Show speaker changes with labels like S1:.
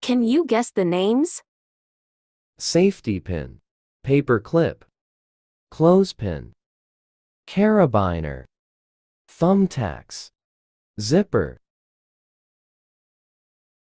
S1: Can you guess the names?
S2: Safety pin, paper clip, clothespin, carabiner, thumbtacks, zipper.